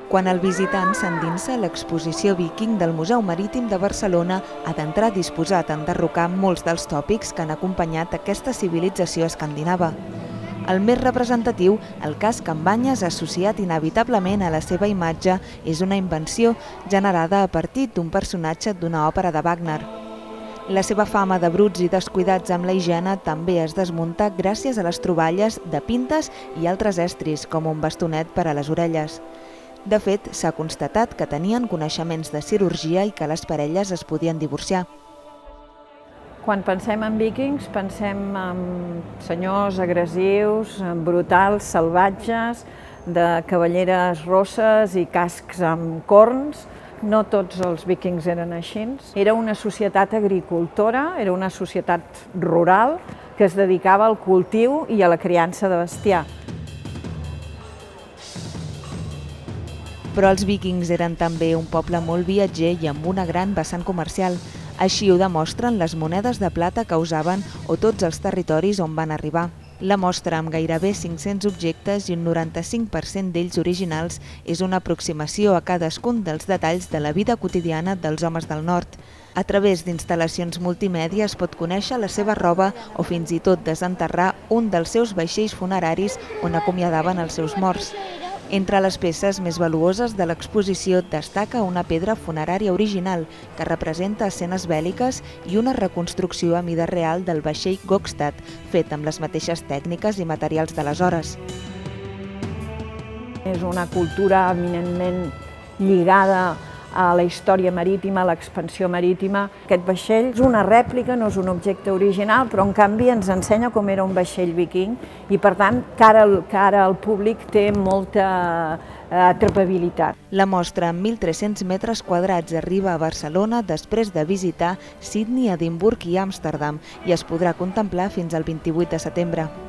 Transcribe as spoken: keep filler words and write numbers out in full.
Quan el visitant s'endinsa a l'exposició Viking del Museu Marítim de Barcelona, ha d'entrar disposat a enderrocar molts dels tòpics que han acompanyat aquesta civilització escandinava. El més representatiu, el casc amb banyes associat inevitablement a la seva imatge, és una invenció generada a partir d'un personatge d'una òpera de Wagner. La seva fama de bruts i descuidats amb la higiene també es desmunta gràcies a les troballes de pintes i altres estris, com un bastonet per a les orelles. De fet, s'ha constatat que tenien coneixements de cirurgia i que les parelles es podien divorciar. Quan pensem en vikings, pensem en senyors agressius, brutals, salvatges, de cavalleres rosses i cascs amb corns. No tots els vikings eren així. Era una societat agricultora, era una societat rural que es dedicava al cultiu i a la criança de bestiar. Però els vikings eren també un poble molt viatger i amb una gran vessant comercial. Així ho demostren les monedes de plata que usaven o tots els territoris on van arribar. La mostra, amb gairebé cinc-cents objectes i un noranta-cinc per cent d'ells originals, és una aproximació a cadascun dels detalls de la vida quotidiana dels homes del nord. A través d'instal·lacions multimèdia es pot conèixer la seva roba o fins i tot desenterrar un dels seus vaixells funeraris on acomiadaven els seus morts. Entre les peces més valuoses de l'exposició destaca una pedra funerària original que representa escenes bèl·liques i una reconstrucció a mida real del vaixell Gokstad, fet amb les mateixes tècniques i materials d'aleshores. És una cultura eminentment lligada a la història marítima, a l'expansió marítima. Aquest vaixell és una rèplica, no és un objecte original, però en canvi ens ensenya com era un vaixell viking i per tant cara al públic té molta atrapabilitat. La mostra amb mil tres-cents metres quadrats arriba a Barcelona després de visitar Sydney, Edimburg i Amsterdam i es podrà contemplar fins al vint-i-vuit de setembre.